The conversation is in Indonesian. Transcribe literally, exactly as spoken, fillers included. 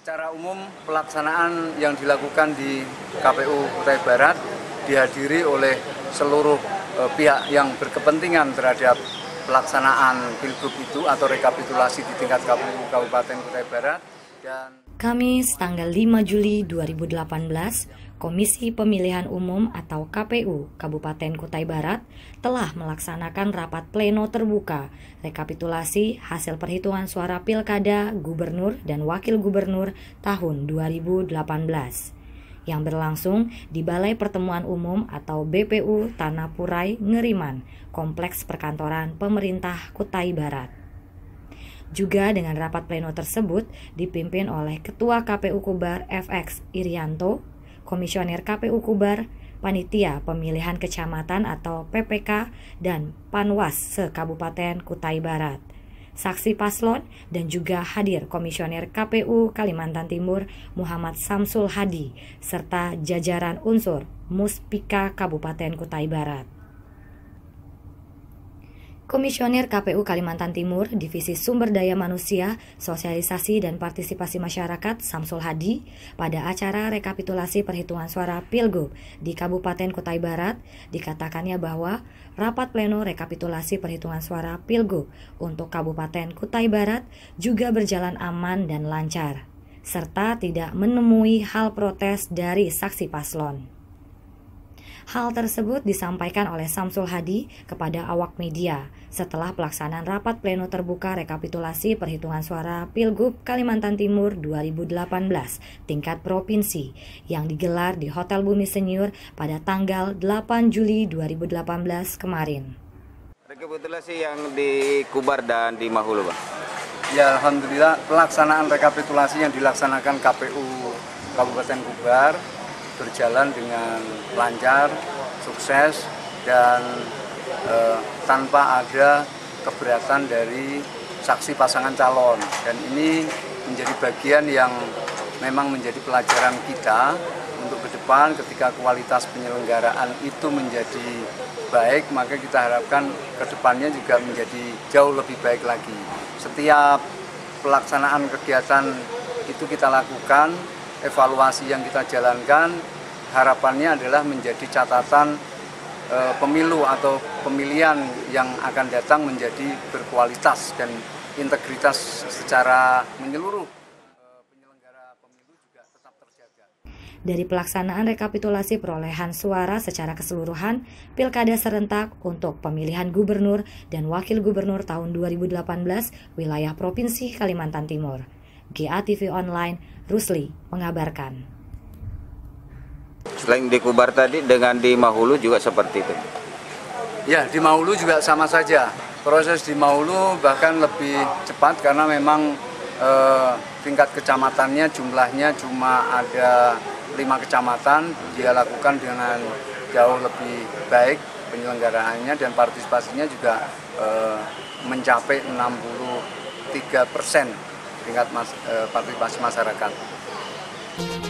Secara umum pelaksanaan yang dilakukan di K P U Kutai Barat dihadiri oleh seluruh eh, pihak yang berkepentingan terhadap pelaksanaan Pilgub itu atau rekapitulasi di tingkat K P U Kabupaten Kutai Barat. Dan Kamis tanggal lima Juli dua ribu delapan belas, Komisi Pemilihan Umum atau K P U Kabupaten Kutai Barat telah melaksanakan rapat pleno terbuka rekapitulasi hasil perhitungan suara Pilkada Gubernur dan Wakil Gubernur tahun dua ribu delapan belas yang berlangsung di Balai Pertemuan Umum atau B P U Tanah Purai Ngeriman, Kompleks Perkantoran Pemerintah Kutai Barat. Juga dengan rapat pleno tersebut dipimpin oleh Ketua K P U Kubar F X Irianto, Komisioner K P U Kubar, Panitia Pemilihan Kecamatan atau P P K, dan Panwas se-Kabupaten Kutai Barat. Saksi paslon dan juga hadir Komisioner K P U Kalimantan Timur Muhammad Samsul Hadi serta jajaran unsur Muspika Kabupaten Kutai Barat. Komisioner K P U Kalimantan Timur, Divisi Sumber Daya Manusia, Sosialisasi dan Partisipasi Masyarakat Samsul Hadi pada acara rekapitulasi perhitungan suara Pilgub di Kabupaten Kutai Barat dikatakannya bahwa rapat pleno rekapitulasi perhitungan suara Pilgub untuk Kabupaten Kutai Barat juga berjalan aman dan lancar, serta tidak menemui hal protes dari saksi paslon. Hal tersebut disampaikan oleh Samsul Hadi kepada awak media setelah pelaksanaan rapat pleno terbuka rekapitulasi perhitungan suara Pilgub Kalimantan Timur dua ribu delapan belas tingkat provinsi yang digelar di Hotel Bumi Senyur pada tanggal delapan Juli dua ribu delapan belas kemarin. Rekapitulasi yang di Kubar dan di Mahulu, Bang. ya alhamdulillah pelaksanaan rekapitulasi yang dilaksanakan K P U Kabupaten Kubar berjalan dengan lancar, sukses, dan eh, tanpa ada keberatan dari saksi pasangan calon. Dan ini menjadi bagian yang memang menjadi pelajaran kita untuk ke depan ketika kualitas penyelenggaraan itu menjadi baik, maka kita harapkan ke depannya juga menjadi jauh lebih baik lagi. Setiap pelaksanaan kegiatan itu kita lakukan, evaluasi yang kita jalankan, harapannya adalah menjadi catatan e, pemilu atau pemilihan yang akan datang menjadi berkualitas dan integritas secara menyeluruh. E, penyelenggara pemilu juga tetap terjaga. Dari pelaksanaan rekapitulasi perolehan suara secara keseluruhan Pilkada serentak untuk pemilihan gubernur dan wakil gubernur tahun dua ribu delapan belas wilayah Provinsi Kalimantan Timur. G A T V Online, Rusli mengabarkan. Selain di Kubar tadi, dengan di Mahulu juga seperti itu? Ya, di Mahulu juga sama saja. Proses di Mahulu bahkan lebih cepat karena memang eh, tingkat kecamatannya jumlahnya cuma ada lima kecamatan. Dia lakukan dengan jauh lebih baik penyelenggaraannya dan partisipasinya juga eh, mencapai enam puluh tiga persen tingkat mas, eh, partisipasi masyarakat.